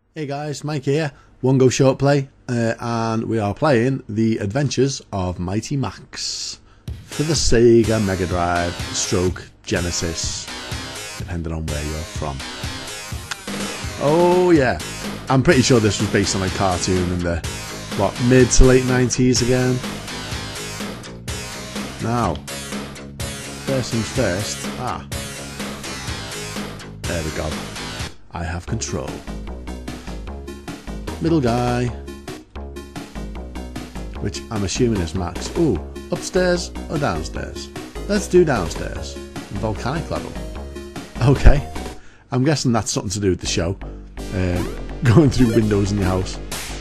Hey guys, Mike here, One Go ShortPlay, and we are playing The Adventures of Mighty Max for the Sega Mega Drive stroke Genesis, depending on where you're from. Oh yeah, I'm pretty sure this was based on a cartoon in the, mid to late 90s again. Now, first things first, there we go, I have control. Middle guy, which I'm assuming is Max. Ooh, upstairs or downstairs? Let's do downstairs. Volcanic level. Okay, I'm guessing that's something to do with the show. Going through windows in your house.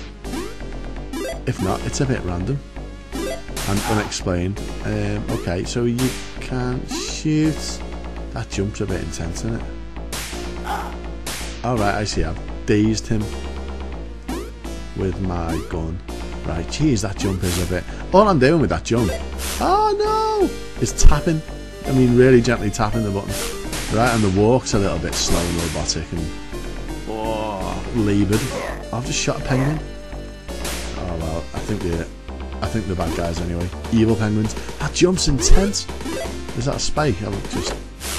If not, it's a bit random and unexplained. Okay, so you can shoot. That jump's a bit intense, isn't it? Alright, I see. I've dazed him with my gun. Right, jeez, that jump is a bit... All I'm doing with that jump, oh no, is tapping. I mean, really gently tapping the button. Right, and the walk's a little bit slow and robotic and laboured. I've just shot a penguin. Oh well, I think they're bad guys anyway. Evil penguins. That jump's intense. Is that a spike? I'll just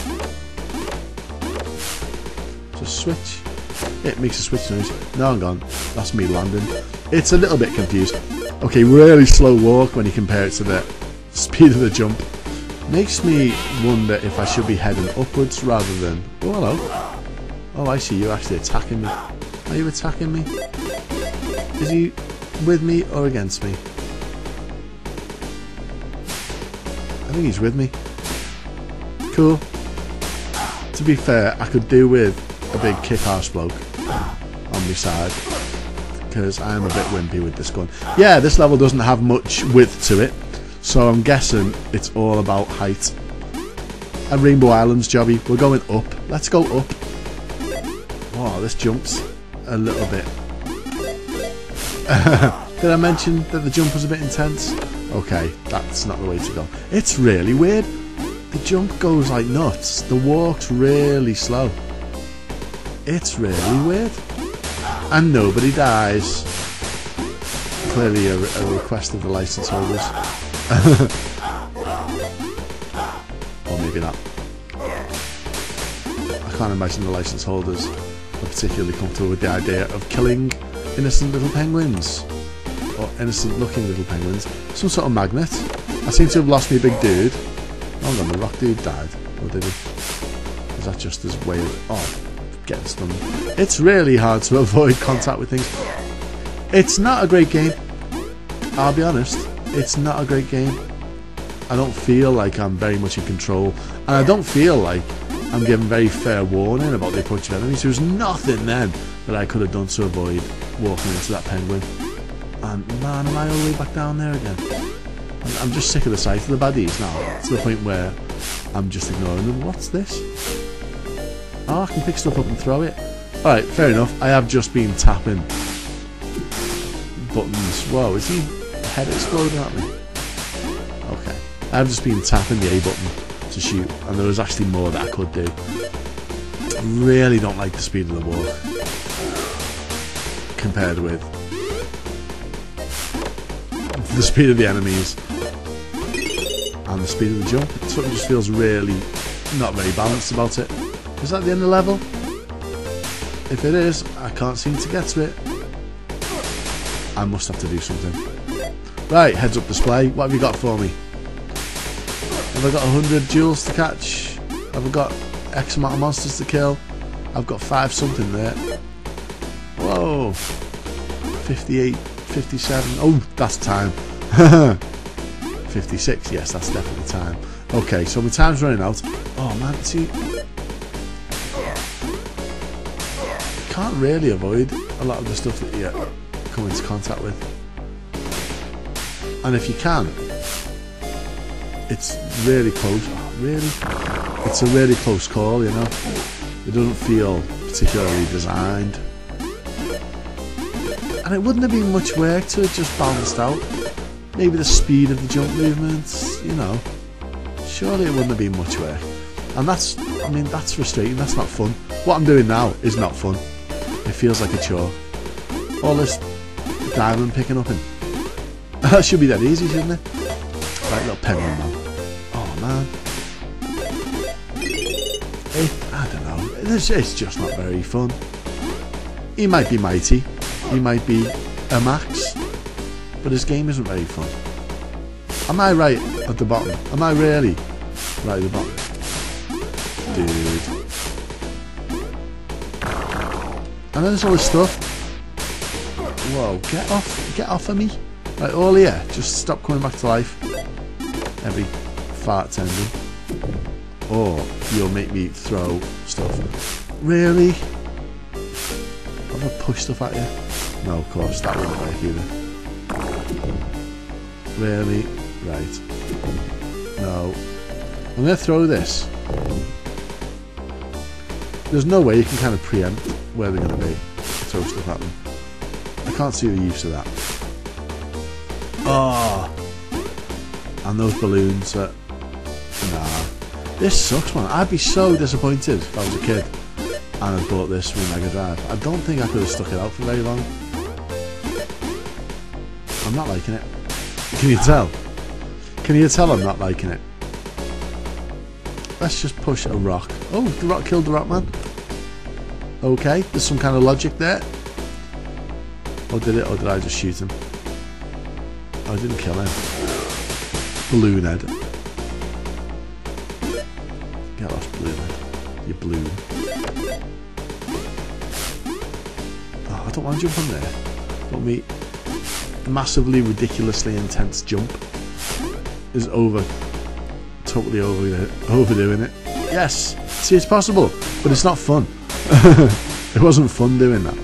switch. It makes a switch noise. No, I'm gone. That's me landing. It's a little bit confused. Okay, really slow walk when you compare it to the speed of the jump. Makes me wonder if I should be heading upwards rather than... Oh, hello. Oh, I see you actually attacking me. Are you attacking me? Is he with me or against me? I think he's with me. Cool. To be fair, I could do with a big kick-ass bloke on my side, because I am a bit wimpy with this gun. Yeah, this level doesn't have much width to it, so I'm guessing it's all about height. And Rainbow Islands jobby, we're going up. Let's go up. Wow, this jumps a little bit. Did I mention that the jump was a bit intense? Okay, that's not the way to go. It's really weird. The jump goes like nuts. The walk's really slow. It's really weird. And nobody dies. Clearly a request of the license holders. Or maybe not. I can't imagine the license holders are particularly comfortable with the idea of killing innocent little penguins. Or innocent looking little penguins. Some sort of magnet. I seem to have lost me a big dude. Hold on, the rock dude died. Or did he? Is that just his way of... Oh. Getting stunned. It's really hard to avoid contact with things. It's not a great game. I'll be honest. It's not a great game. I don't feel like I'm very much in control, and I don't feel like I'm given very fair warning about the approach of enemies. There was nothing then that I could have done to avoid walking into that penguin. And man, am I all the way back down there again? I'm just sick of the sight of the baddies now, to the point where I'm just ignoring them. What's this? Oh, I can pick stuff up and throw it. Alright, fair enough. I have just been tapping buttons. Whoa, is he head exploding at me? Okay. I have just been tapping the A button to shoot, and there was actually more that I could do. I really don't like the speed of the walk compared with the speed of the enemies and the speed of the jump. Something just feels really not very balanced about it. Is that the end of the level? If it is, I can't seem to get to it. I must have to do something. Right, heads up display. What have you got for me? Have I got 100 jewels to catch? Have I got X amount of monsters to kill? I've got 5 something there. Whoa. 58, 57. Oh, that's time. 56, yes, that's definitely time. Okay, so my time's running out. Oh man, see... Can't really avoid a lot of the stuff that you come into contact with, and if you can, it's really close. Oh, really, it's a really close call, you know. It doesn't feel particularly designed, and it wouldn't have been much work to have just balanced out. Maybe the speed of the jump movements, you know. Surely it wouldn't have been much work, and that's, I mean, that's frustrating. That's not fun. What I'm doing now is not fun. It feels like a chore. All this diamond picking up in. That should be that easy, shouldn't it? Right, little penguin man. Oh man. I don't know. It's just not very fun. He might be mighty. He might be a max. But his game isn't very fun. Am I right at the bottom? Am I really right at the bottom? Dude. And then there's all this stuff. Whoa, get off of me. Right, all here, just stop coming back to life. Every fart tendon. Or you'll make me throw stuff. Really? I'm gonna push stuff at you? No, of course, that wouldn't work either. Really? Right. No. I'm gonna throw this. There's no way you can kind of preempt where they're gonna be. Throw stuff at them. I can't see the use of that. Oh, and those balloons that... Nah. This sucks, man. I'd be so disappointed if I was a kid and I bought this with Mega Drive. I don't think I could have stuck it out for very long. I'm not liking it. Can you tell? Can you tell I'm not liking it? Let's just push a rock. Oh, the rock killed the rock man. Okay, there's some kind of logic there. Or did it? Or did I just shoot him? I didn't kill him. Balloon head. Get lost, balloon head. You balloon. Oh, I don't want to jump on there. But me massively, ridiculously intense jump is totally overdoing it. Yes! See, it's possible, but it's not fun. It wasn't fun doing that.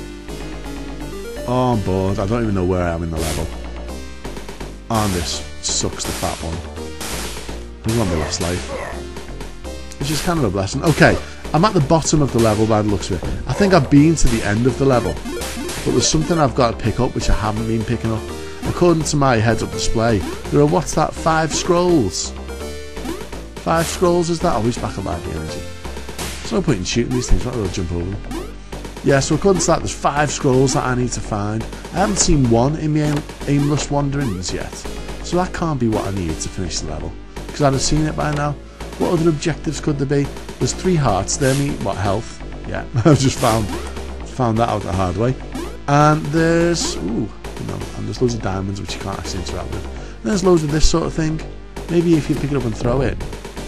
Oh, I'm bored. I don't even know where I am in the level. And this sucks, the fat one. This is on my last life. Which is kind of a blessing. Okay, I'm at the bottom of the level by the looks of it. I think I've been to the end of the level. But there's something I've got to pick up which I haven't been picking up. According to my heads-up display, there are, what's that, 5 scrolls? 5 scrolls, is that? Oh, he's back alive, the energy. There's no point in shooting these things, might as well jump over them. Yeah, so according to that, there's 5 scrolls that I need to find. I haven't seen one in my aimless wanderings yet. So that can't be what I need to finish the level. Because I'd have seen it by now. What other objectives could there be? There's 3 hearts there, what, health? Yeah, I've just found that out the hard way. And there's, and there's loads of diamonds which you can't actually interact with. And there's loads of this sort of thing. Maybe if you pick it up and throw it,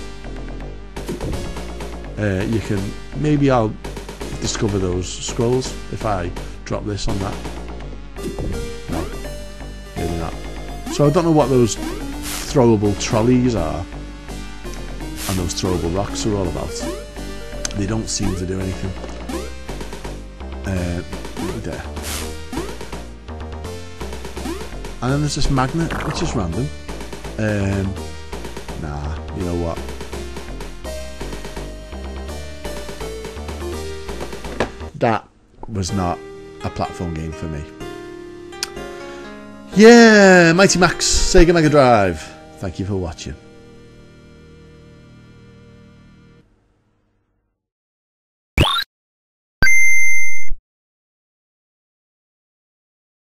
you can, maybe I'll discover those scrolls if I drop this on that. No, maybe not. So I don't know what those throwable trolleys are and those throwable rocks are all about. They don't seem to do anything. There. And then there's this magnet, which is random. Nah, you know what? That was not a platform game for me. Yeah, Mighty Max, Sega Mega Drive. Thank you for watching.